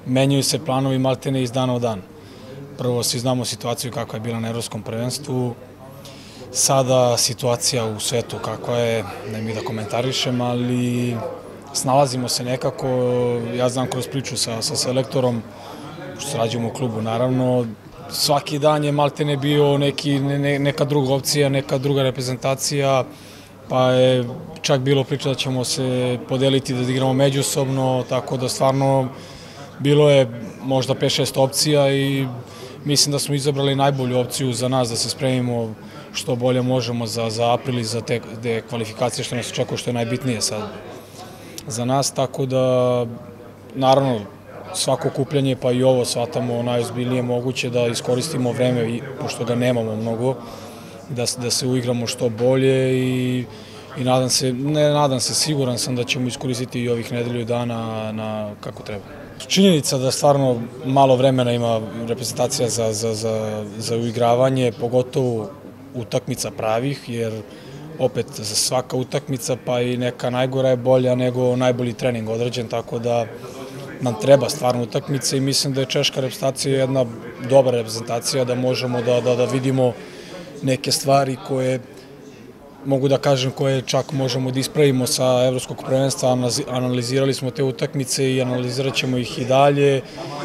menjaju se planovi maltene iz dana u dan. Prvo, svi znamo situaciju kakva je bila na Evropskom prvenstvu, sada situacija u svetu kakva je, ne mi da komentarišem, ali snalazimo se nekako. Ja znam kroz priču sa selektorom, što sarađujemo u klubu, naravno, svaki dan je maltene bio neka druga opcija, neka druga reprezentacija, pa je čak bilo priča da ćemo se podeliti, da igramo međusobno, tako da stvarno bilo je možda 5-6 opcija i mislim da smo izabrali najbolju opciju za nas, da se spremimo što bolje možemo za april i za te kvalifikacije što nas očekuje, što je najbitnije sad za nas, tako da naravno svako okupljanje pa i ovo shvatamo najozbiljnije moguće, da iskoristimo vreme, pošto ga nemamo mnogo, da se uigramo što bolje i nadam se, siguran sam da ćemo iskoristiti i ovih nedelju dana kako treba. Činjenica da stvarno malo vremena ima reprezentacija za uigravanje, pogotovo utakmica pravih, jer opet svaka utakmica pa i neka najgora je bolja nego najbolji trening određen, tako da nam treba stvarno utakmica i mislim da je češka reprezentacija jedna dobra reprezentacija, da možemo da vidimo neke stvari koje, mogu da kažem, koje čak možemo da ispravimo sa Evropskog prvenstva. Analizirali smo te utakmice i analizirat ćemo ih i dalje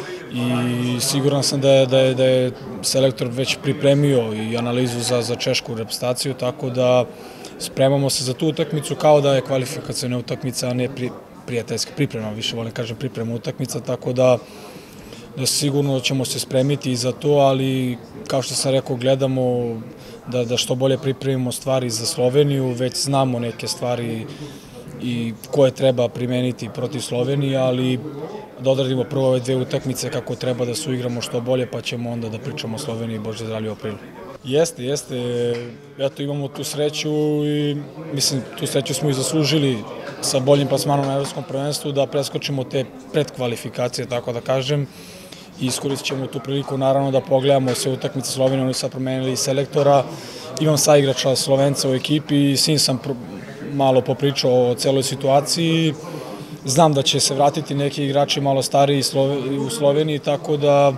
i siguran sam da je selektor već pripremio i analizu za češku reprezentaciju, tako da spremamo se za tu utakmicu kao da je kvalifikaciona utakmica, a ne prijateljska priprema, više volim kažem priprema utakmica, tako da sigurno ćemo se spremiti i za to, ali kao što sam rekao, gledamo da što bolje pripremimo stvari za Sloveniju, već znamo neke stvari i koje treba primeniti protiv Slovenije, ali da odradimo prvo ove dve utakmice kako treba da se uigramo što bolje, pa ćemo onda da pričamo o Sloveniji, Bože zdravlje, u aprilu. Jeste, eto imamo tu sreću i mislim tu sreću smo i zaslužili sa boljim plasmanom na Evropskom prvenstvu, da preskočimo te predkvalifikacije, tako da kažem, i iskoristit ćemo tu priliku naravno da pogledamo sve utakmice Slovenije. Oni sad promenili selektora, imam saigrača Slovenca u ekipi i sin sam malo popričao o celoj situaciji. Znam da će se vratiti neki igrači malo stariji u Sloveniji, tako da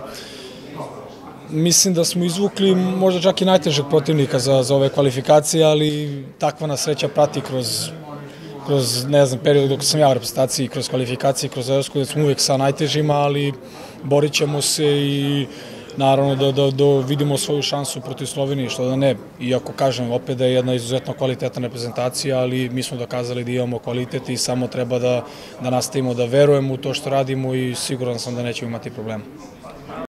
mislim da smo izvukli možda čak i najtežeg protivnika za ove kvalifikacije, ali takva nas sreća prati kroz ne znam, period dok sam ja u reprezentaciji, kroz kvalifikacije, kroz Evropsku, da smo uvek sa najtežima, ali borit ćemo se i naravno da vidimo svoju šansu protiv Slovenije, što da ne. Iako kažem opet da je jedna izuzetno kvalitetna reprezentacija, ali mi smo dokazali da imamo kvalitet i samo treba da nastavimo da verujemo u to što radimo i siguran sam da nećemo imati problema.